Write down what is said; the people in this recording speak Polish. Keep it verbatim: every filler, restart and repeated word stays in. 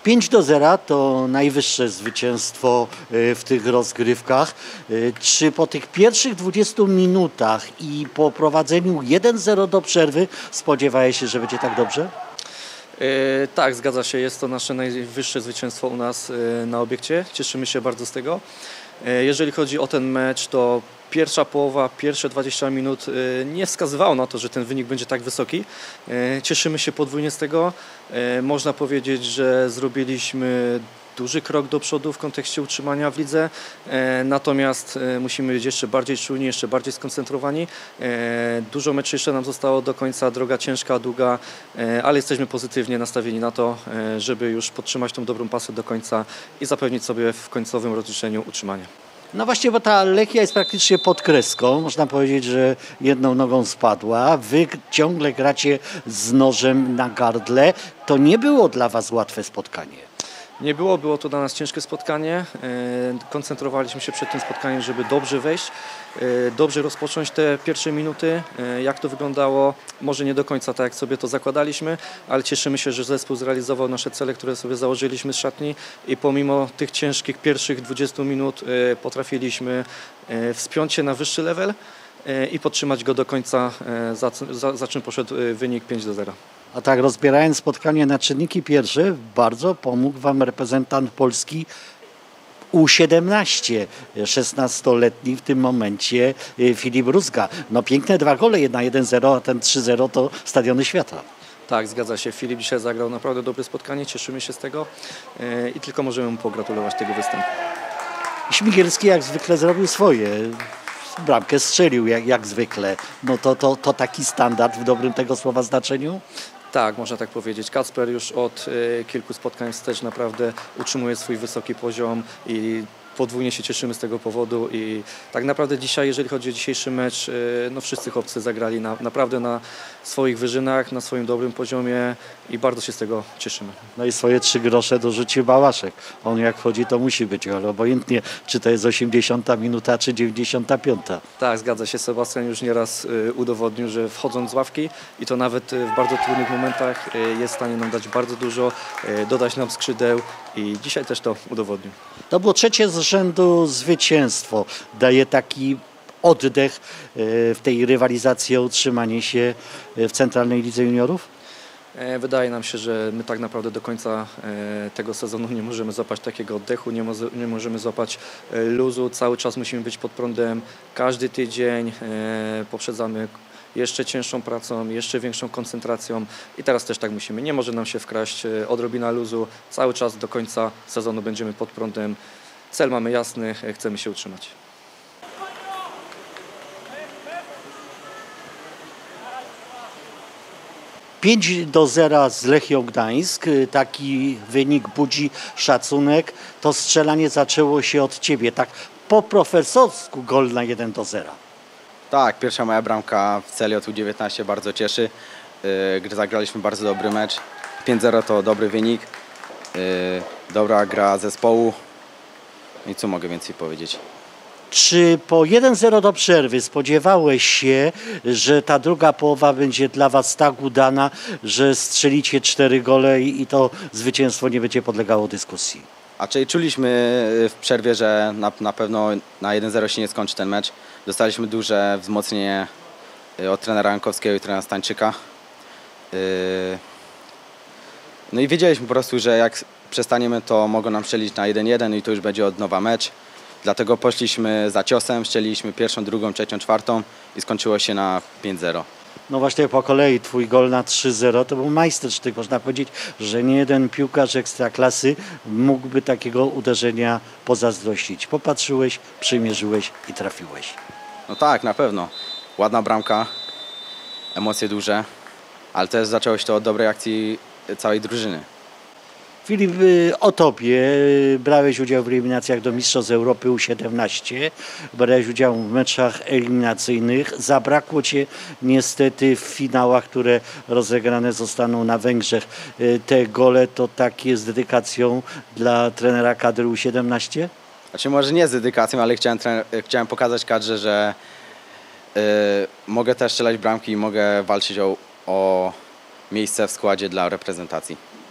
pięć do zera to najwyższe zwycięstwo y, w tych rozgrywkach. Y, Czy po tych pierwszych dwudziestu minutach i po prowadzeniu jeden zero do przerwy spodziewałeś się, że będzie tak dobrze? E, tak, zgadza się. Jest to nasze najwyższe zwycięstwo u nas e, na obiekcie. Cieszymy się bardzo z tego. E, jeżeli chodzi o ten mecz, to pierwsza połowa, pierwsze dwadzieścia minut e, nie wskazywało na to, że ten wynik będzie tak wysoki. E, cieszymy się podwójnie z tego. E, można powiedzieć, że zrobiliśmy duży krok do przodu w kontekście utrzymania w lidze, e, natomiast e, musimy być jeszcze bardziej czujni, jeszcze bardziej skoncentrowani. E, dużo meczy jeszcze nam zostało do końca, droga ciężka, długa, e, ale jesteśmy pozytywnie nastawieni na to, e, żeby już podtrzymać tą dobrą pasę do końca i zapewnić sobie w końcowym rozliczeniu utrzymanie. No właśnie, bo ta Lechia jest praktycznie pod kreską. Można powiedzieć, że jedną nogą spadła. Wy ciągle gracie z nożem na gardle. To nie było dla was łatwe spotkanie. Nie było, było to dla nas ciężkie spotkanie. E, Koncentrowaliśmy się przed tym spotkaniem, żeby dobrze wejść, e, dobrze rozpocząć te pierwsze minuty. E, Jak to wyglądało? Może nie do końca tak, jak sobie to zakładaliśmy, ale cieszymy się, że zespół zrealizował nasze cele, które sobie założyliśmy z szatni i pomimo tych ciężkich pierwszych dwudziestu minut e, potrafiliśmy e, wspiąć się na wyższy level e, i podtrzymać go do końca, e, za, za, za czym poszedł e, wynik pięć do zera. A tak, rozbierając spotkanie na czynniki pierwsze, bardzo pomógł wam reprezentant Polski U siedemnaście, szesnastoletni w tym momencie y, Filip Rózga. No piękne dwa gole, na jeden zero, a ten trzy zero to Stadiony Świata. Tak, zgadza się. Filip dzisiaj zagrał naprawdę dobre spotkanie, cieszymy się z tego e, i tylko możemy mu pogratulować tego występu. Śmigielski jak zwykle zrobił swoje. Bramkę strzelił jak, jak zwykle. No to, to, to taki standard w dobrym tego słowa znaczeniu? Tak, można tak powiedzieć. Kacper już od e, kilku spotkań wstecz naprawdę utrzymuje swój wysoki poziom i podwójnie się cieszymy z tego powodu i tak naprawdę dzisiaj, jeżeli chodzi o dzisiejszy mecz, e, no wszyscy chłopcy zagrali na, naprawdę na swoich wyżynach, na swoim dobrym poziomie i bardzo się z tego cieszymy. No i swoje trzy grosze dorzucił Bałaszek. On jak wchodzi, to musi być, ale obojętnie, czy to jest osiemdziesiąta minuta, czy dziewięćdziesiąta piąta. Tak, zgadza się. Sebastian już nieraz y, udowodnił, że wchodząc z ławki i to nawet y, w bardzo trudnych momentach y, jest w stanie nam dać bardzo dużo, y, dodać nam skrzydeł i dzisiaj też to udowodnił. To było trzecie z rzędu zwycięstwo. Daje taki oddech y, w tej rywalizacji o utrzymanie się w Centralnej Lidze Juniorów? E, Wydaje nam się, że my tak naprawdę do końca e, tego sezonu nie możemy złapać takiego oddechu, nie, mo nie możemy złapać e, luzu, cały czas musimy być pod prądem, każdy tydzień e, poprzedzamy jeszcze cięższą pracą, jeszcze większą koncentracją i teraz też tak musimy. Nie może nam się wkraść e, odrobina luzu, cały czas do końca sezonu będziemy pod prądem. Cel mamy jasny, e, chcemy się utrzymać. pięć do zera z Lechią Gdańsk. Taki wynik budzi szacunek. To strzelanie zaczęło się od ciebie. Tak po profesorsku gol na jeden do zera. Tak, pierwsza moja bramka w celi od U dziewiętnaście bardzo cieszy, yy, gdy zagraliśmy bardzo dobry mecz. pięć zero to dobry wynik, yy, dobra gra zespołu i co mogę więcej powiedzieć. Czy po jeden zero do przerwy spodziewałeś się, że ta druga połowa będzie dla was tak udana, że strzelicie cztery gole i to zwycięstwo nie będzie podlegało dyskusji? A czyli czuliśmy w przerwie, że na, na pewno na jeden zero się nie skończy ten mecz. Dostaliśmy duże wzmocnienie od trenera Jankowskiego i trenera Stańczyka. Yy, no i wiedzieliśmy po prostu, że jak przestaniemy, to mogą nam strzelić na jeden jeden i to już będzie od nowa mecz. Dlatego poszliśmy za ciosem, strzeliliśmy pierwszą, drugą, trzecią, czwartą i skończyło się na pięć zero. No właśnie po kolei twój gol na trzy zero to był majstersztyk. Można powiedzieć, że nie jeden piłkarz ekstraklasy mógłby takiego uderzenia pozazdrościć. Popatrzyłeś, przymierzyłeś i trafiłeś. No tak, na pewno. Ładna bramka, emocje duże, ale też zaczęło się to od dobrej akcji całej drużyny. Filip, o tobie. Brałeś udział w eliminacjach do Mistrzostw Europy U siedemnaście, brałeś udział w meczach eliminacyjnych. Zabrakło cię niestety w finałach, które rozegrane zostaną na Węgrzech. Te gole to takie z dedykacją dla trenera kadry U siedemnaście? Znaczy może nie z dedykacją, ale chciałem, chciałem pokazać kadrze, że yy, mogę też strzelać bramki i mogę walczyć o, o miejsce w składzie dla reprezentacji.